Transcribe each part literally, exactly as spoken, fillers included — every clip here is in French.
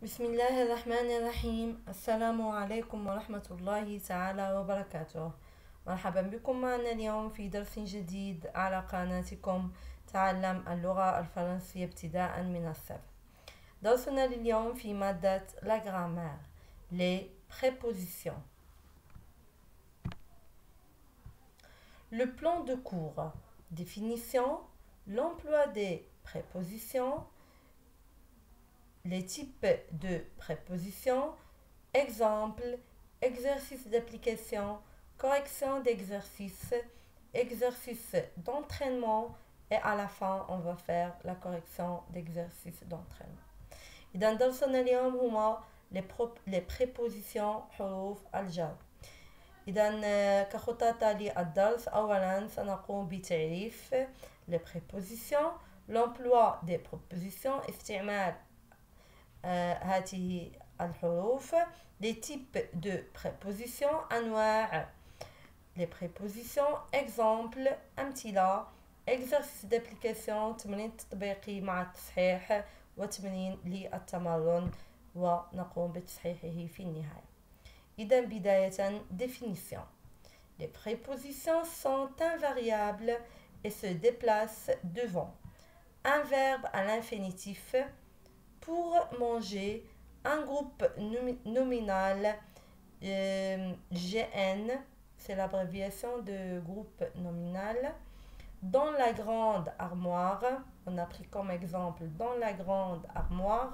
بسم الله الرحمن الرحيم. السلام عليكم ورحمة الله تعالى وبركاته. مرحبا بكم معنا اليوم في درس جديد على قناتكم تعلم اللغة الفرنسية ابتداء من الصفر. درسنا لليوم في مادة la grammaire, les prépositions. Le plan de cours. Définition, l'emploi des prépositions, les types de prépositions, exemple, exercice d'application, correction d'exercice, exercice d'entraînement et à la fin on va faire la correction d'exercice d'entraînement. إذا درسنا اليوم هما les prépositions حروف الجر. إذا كخطة للدرس أولا سنقوم بتعريف les prépositions, l'emploi des prépositions, استعمال هذه الحروف, les types de prépositions, أنواع les prépositions, exemple, أمثلة, exercice d'application, تمرين تطبيقي مع التصحيح وتمرين للتمرن ونقوم بتصحيحه في النهاية. إذا بداية définition. Les prépositions sont invariables et se déplacent devant un verbe à l'infinitif. Pour manger, un groupe nominal euh, G N, c'est l'abréviation de groupe nominal. Dans la grande armoire, on a pris comme exemple dans la grande armoire,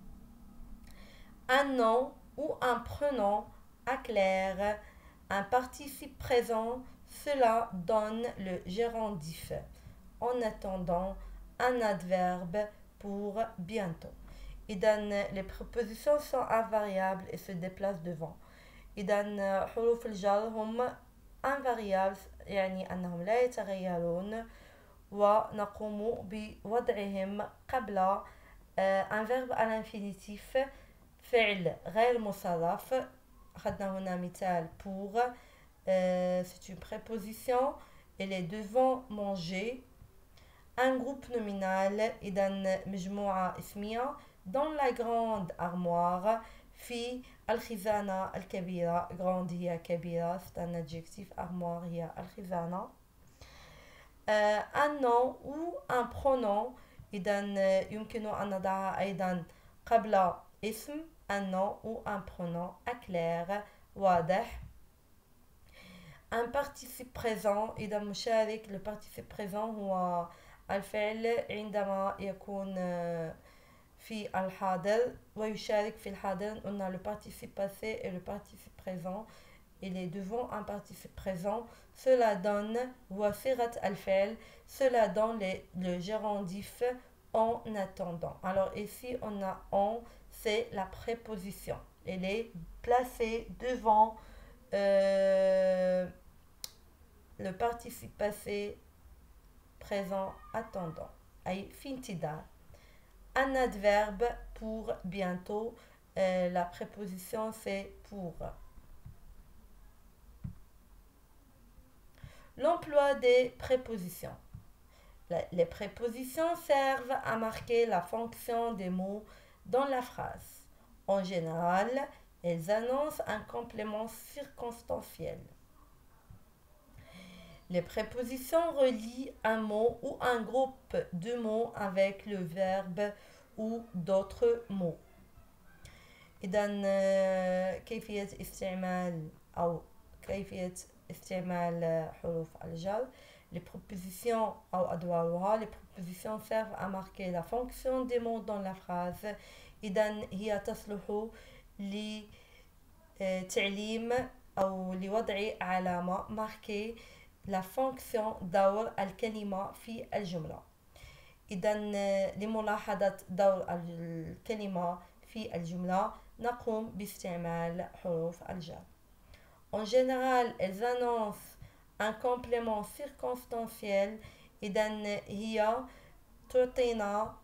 un nom ou un prénom clair, un participe présent, cela donne le gérondif. En attendant, un adverbe pour bientôt. إذا les prépositions sont invariables et se déplacent devant. إذا حروف الجر هم invariables يعني أنهم لا يتغيرون ونقوم بوضعهم قبل un verbe à l'infinitif فعل غير مصرف. أخذنا هنا مثال pour, c'est une préposition, elle est devant manger. Un groupe nominal إذا مجموعة اسمية. Dans la grande armoire, في الخزانة الكبيرة. grande هي كبيرة, c'est un adjectif, armoire هي الخزانة. euh, un nom ou un pronom إذا يمكن أن نضع أيضا قبل اسم un nom ou un pronom clair واضح. un participe présent إذا مشارك. le participe présent هو الفعل عندما يكون في الحاضر ويشارك في الحاضر. On a le participe passé et le participe présent. Il est devant un participe présent. Cela donne وصيغة الفعل. Cela donne les, le gérondif en attendant. Alors ici on a en, c'est la préposition. Elle est placée devant euh, le participe passé présent attendant. أي في انتظار. Un adverbe pour bientôt. Euh, la préposition c'est pour. L'emploi des prépositions. Les prépositions servent à marquer la fonction des mots dans la phrase. En général, elles annoncent un complément circonstanciel. Les prépositions relient un mot ou un groupe de mots avec le verbe ou d'autres mots. إذا كيفية استعمال أو كيفية استعمال حروف الجر. Les prépositions أو أدوارها. Les prépositions servent à marquer la fonction des mots dans la phrase. إذا هي تصلح لتعليم أو لوضع علامة marquer la fonction دور الكلمة في الجملة. إذا لملاحظة دور الكلمة في الجملة نقوم باستعمال حروف الجر. En général, elles annoncent un complément circonstanciel. إذا هي تعطينا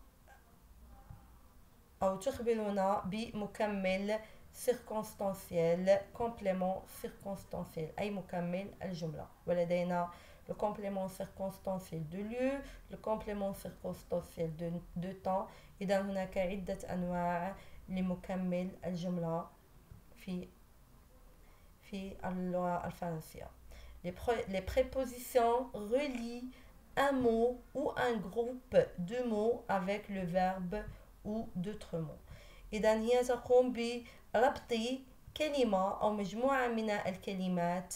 أو تخبرنا بمكمل circonstanciel, complément circonstanciel أي مكمل الجملة. ولدينا le complément circonstanciel de lieu, le complément circonstanciel de, de temps. إذا هناك عدة أنواع لمكمل الجملة في في اللغة الفرنسية. Les, pré les prépositions relient un mot ou un groupe de mots avec le verbe ou d'autres mots. إذا هي تقوم بربط كلمة أو مجموعة من الكلمات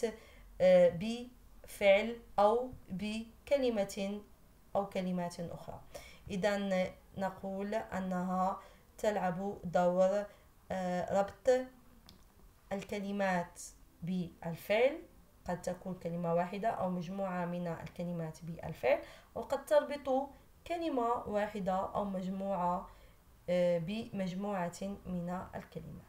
بفعل أو بكلمة أو كلمات أخرى. إذا نقول أنها تلعب دور ربط الكلمات بالفعل، قد تكون كلمة واحدة أو مجموعة من الكلمات بالفعل، وقد تربط كلمة واحدة أو مجموعة بمجموعة من الكلمات.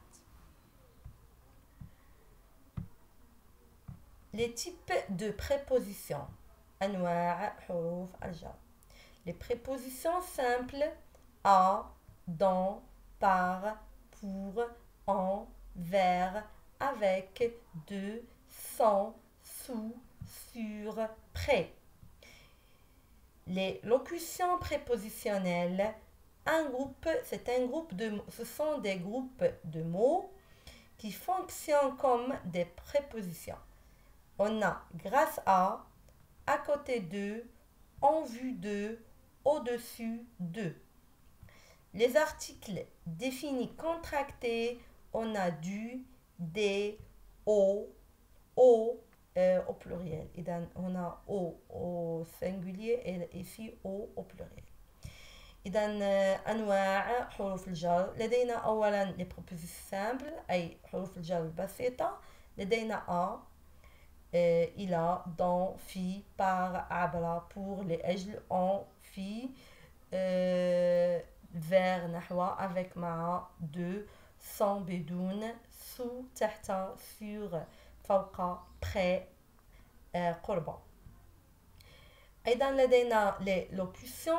Les types de prépositions. أنواع حروف الجر. Les prépositions simples à, dans, par, pour, en, vers, avec, de, sans, sous, sur, près. Les locutions prépositionnelles, un groupe, c'est un groupe de, ce sont des groupes de mots qui fonctionnent comme des prépositions. On a grâce à, à côté de, en vue de, au-dessus de. Les articles définis contractés, on a du, des, au, au, euh, au pluriel. Et donc, on a au au singulier et ici au au pluriel. إذا أنواع حروف الجر لدينا أولا les prépositions simples أي حروف الجر البسيطة. لدينا a, euh, il a, dans, في, par, عبر, pour, لأجل, en, في, euh, vers, نحو, avec, مع, de, sans, بدون, sous, تحت, sur, فوق, près, euh, قرب. أيضا لدينا les locutions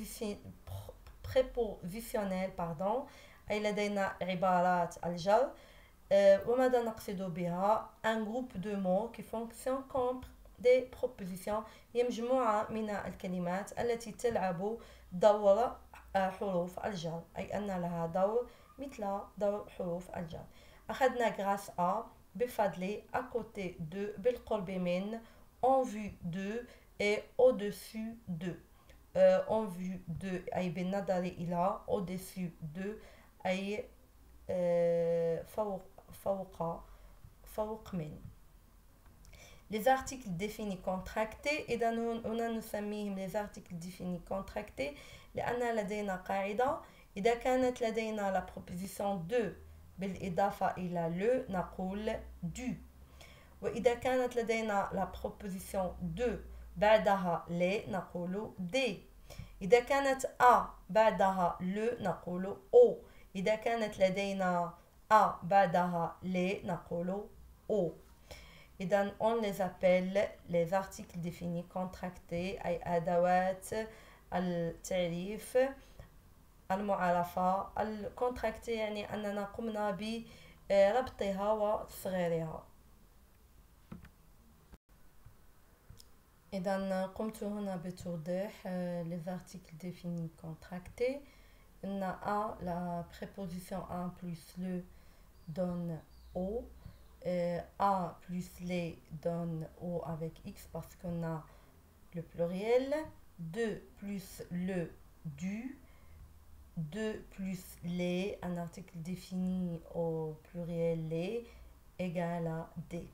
prépositionnelles pardon أي لدينا عبارات الجر. وماذا نقصد بها؟ un groupe de mots qui fonctionne comme des propositions، هي مجموعة من الكلمات التي تلعب دور حروف الجر، أي أن لها دور مثل دور حروف الجر. أخذنا grâce à، بفضل، à côté de، بالقرب من، en vue de et au-dessus de. Euh, en vue de أي بالنظر إلى، au-dessus de أي euh, فوق فوق فوق من. Les articles définis contractés، إذا هنا نسميهم les articles définis contractés لأن لدينا قاعدة إذا كانت لدينا la proposition de بالإضافة إلى le نقول du، وإذا كانت لدينا la proposition de بعدها les نقول des، إذا كانت a بعدها le نقول au، إذا كانت لدينا a بعدها les نقول au. إذا on les appelle les articles définis contractés أي أدوات التعريف المعرفة. الكونتراكتي يعني أننا قمنا بربطها وتصغيرها. إذا قمت هنا بتوضيح les articles définis contractés. On a la préposition en plus le donne au, euh, a plus les donne au avec x parce qu'on a le pluriel, deux plus le du, deux plus les, un article défini au pluriel les, égale à des.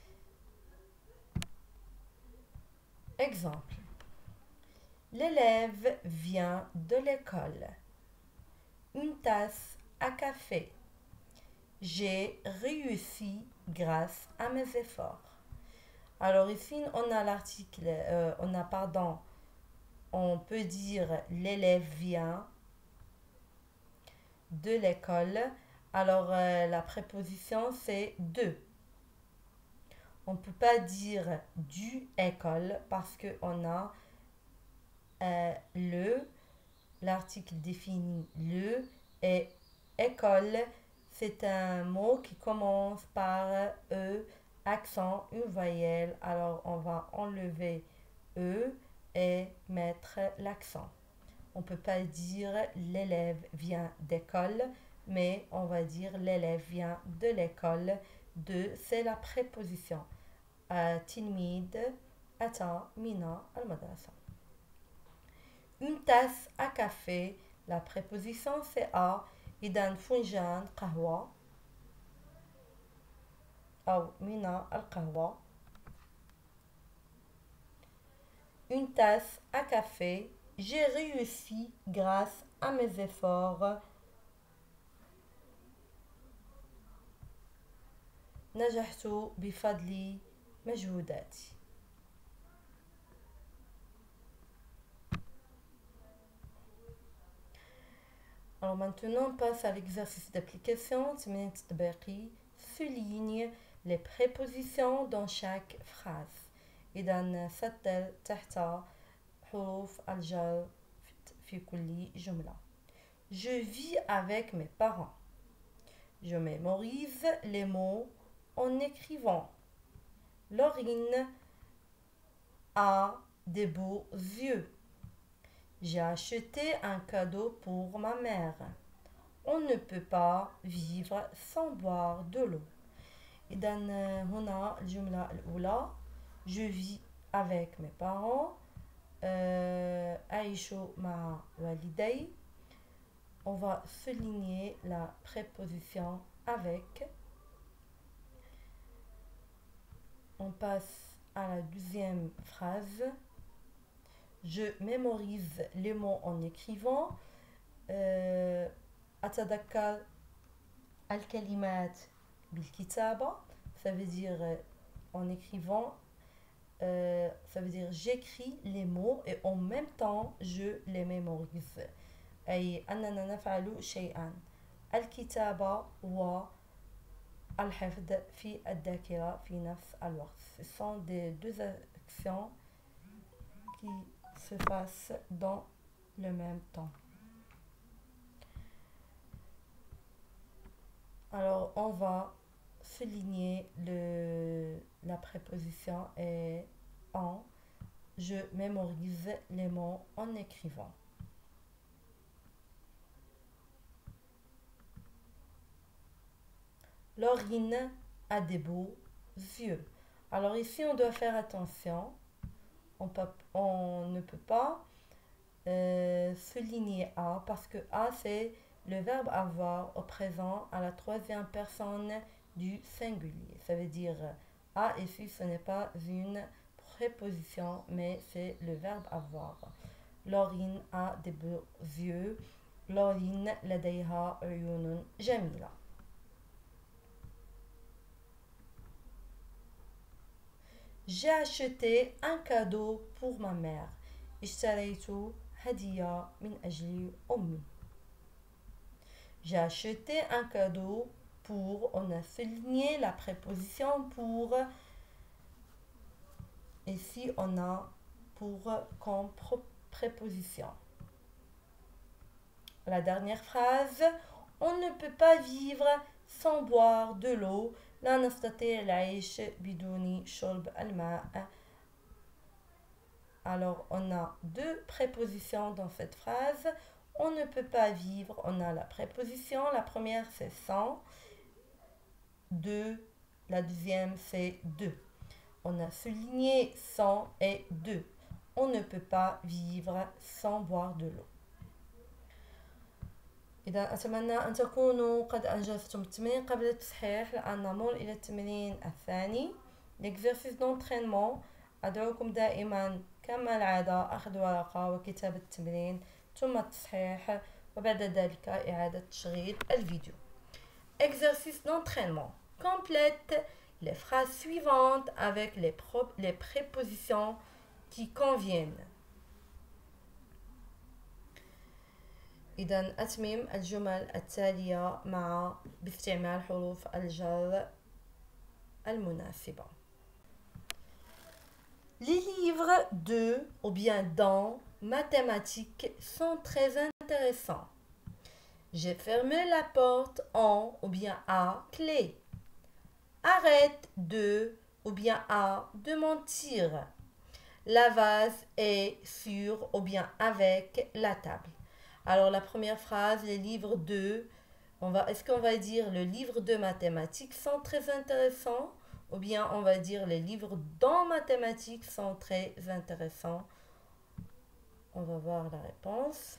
Exemple. L'élève vient de l'école. Une tasse à café. J'ai réussi grâce à mes efforts. Alors ici, on a l'article, euh, on a, pardon, on peut dire l'élève vient de l'école. Alors euh, la préposition c'est de. On ne peut pas dire du école parce qu'on a euh, le, l'article définit le, et école, c'est un mot qui commence par E, accent, une voyelle. Alors on va enlever E et mettre l'accent. On ne peut pas dire l'élève vient d'école mais on va dire l'élève vient de l'école. De, c'est la préposition. تلميذ أتى من المدرسة. Une tasse à café, la préposition c'est à. إذا فنجان قهوة أو من القهوة. Une tasse à café, j'ai réussi grâce à mes efforts. نجحت بفضل مجهوداتي. Alors maintenant, on passe à l'exercice d'application. Souligne les prépositions dans chaque phrase. إذا سطر تحت حروف الجر في كل جملة. Je vis avec mes parents. Je mémorise les mots en écrivant. Laurine a des beaux yeux. J'ai acheté un cadeau pour ma mère. On ne peut pas vivre sans boire de l'eau. إذا هنا الجملة الأولى je vis avec mes parents. أعيش مع والدي. On va souligner la préposition avec. On passe à la deuxième phrase. Je mémorise les mots en écrivant. أتذكر الكلمات بالكتابة. Ça veut dire en écrivant. Euh, ça veut dire j'écris les mots et en même temps je les mémorise. أي أننا نفعل شيئا. الكتابة والحفظ في الذاكرة في نفس الوقت. Ce sont des deux actions qui se fassent dans le même temps. Alors on va souligner le, la préposition est en. Je mémorise les mots en écrivant. Laurine a des beaux yeux. Alors ici, on doit faire attention. On, peut, on ne peut pas euh, souligner a parce que a c'est le verbe avoir au présent à la troisième personne du singulier. Ça veut dire a ici, ce n'est pas une préposition, mais c'est le verbe avoir. Laurine a des beaux yeux. Laurine لديها عيون جميلة. J'ai acheté un cadeau pour ma mère. اشتريت هدية من أجل أمي. J'ai acheté un cadeau pour. On a souligné la préposition pour. Ici, on a pour comme préposition. La dernière phrase. On ne peut pas vivre sans boire de l'eau. لا نستطيع العيش بدون شرب الماء. Alors, on a deux prépositions dans cette phrase. On ne peut pas vivre. On a la préposition. La première, c'est sans. Deux. La deuxième, c'est deux. On a souligné sans et deux. On ne peut pas vivre sans boire de l'eau. إذا أتمنى أن تكونوا قد أنجزتم التمرين قبل التصحيح. الآن نمر إلى التمرين الثاني. l'exercice d'entraînement. أدعوكم دائما كما العادة أخذ ورقة وكتابة التمرين ثم التصحيح وبعد ذلك إعادة تشغيل الفيديو. exercice d'entraînement. Complète les phrases suivantes avec les, les prépositions qui conviennent. إذن أتمم الجمل التالية مع باستعمال حروف الجر المناسبة. Les livres de ou bien dans mathématiques sont très intéressants. J'ai fermé la porte en ou bien à clé. Arrête de ou bien à de mentir. La vase est sur ou bien avec la table. Alors la première phrase, les livres de, On va, est-ce qu'on va dire le livre de mathématiques sont très intéressants ou bien on va dire les livres dans mathématiques sont très intéressants? On va voir la réponse.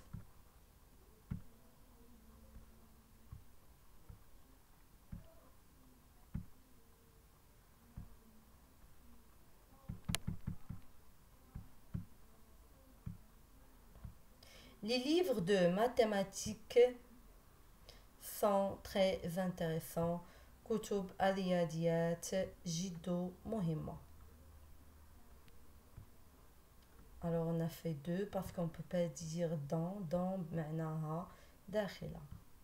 Les livres de mathématiques sont très intéressants. كتب الرياضيات جد مهمة. Alors on a fait deux parce qu'on ne peut pas dire dans, dans معناها داخلة.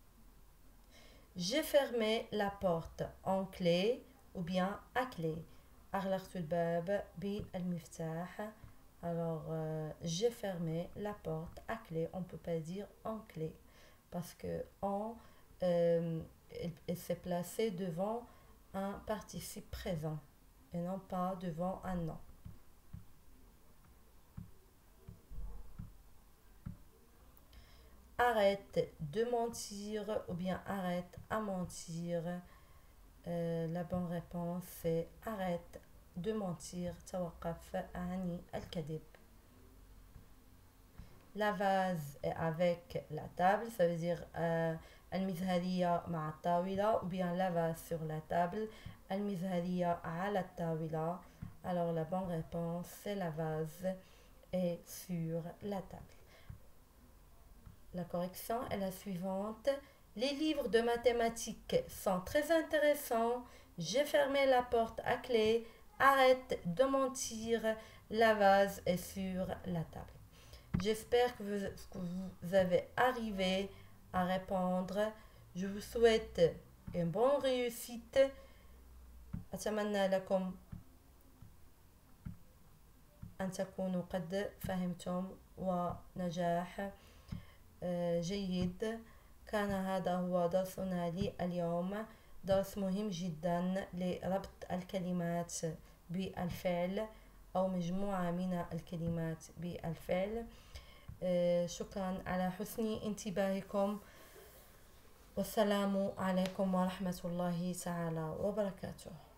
J'ai fermé la porte en clé ou bien à clé. أغلقت الباب بالمفتاح. Alors, euh, j'ai fermé la porte à clé. On ne peut pas dire en clé parce que en euh, elle, elle s'est placée devant un participe présent et non pas devant un nom. Arrête de mentir ou bien arrête à mentir. Euh, la bonne réponse c'est arrête de mentir. توقف عن الكذب. La vase est avec la table, ça veut dire euh, المزهرية مع الطاولة ou bien la vase sur la table. المزهرية على الطاولة. Alors la bonne réponse c'est la vase est sur la table. La correction est la suivante. Les livres de mathématiques sont très intéressants. J'ai fermé la porte à clé. Arrête de mentir. La vase est sur la table. J'espère que vous, que vous avez arrivé à répondre. Je vous souhaite une bonne réussite. أتمنى لكم أن تكونوا قد فهمتم ونجاح جيد. كان هذا هو درسنا لليوم. درس مهم جدا لربط الكلمات بالفعل أو مجموعة من الكلمات بالفعل. شكرا على حسن انتباهكم والسلام عليكم ورحمة الله تعالى وبركاته.